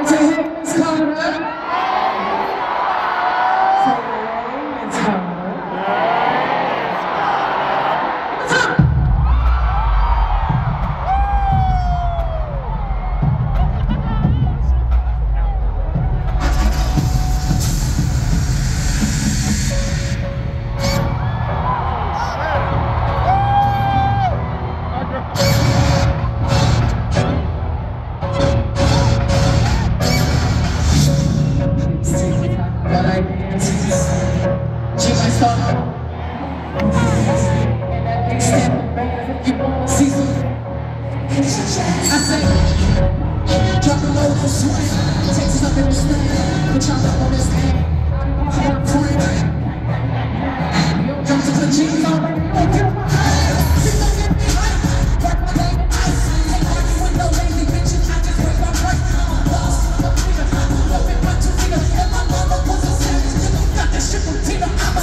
Put your hands Carter. Say hands Carter. She might start and that big step if you wanna see some. I say, drop the low for swing, takes us up in the stand, put y'all up on this hand. I'm free. You don't jump to the jeans on, you don't feel my eyes. She don't get me right, work my day with ice. Ain't arguing with no lazy bitches, I just break my break. I'm a boss, I'm a nigga, I pull up in my two niggas, and my mama was a savage. Got that shit from Tina, I'm a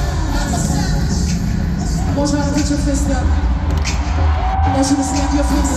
I want you to put your fist up. I want you to snap your fist.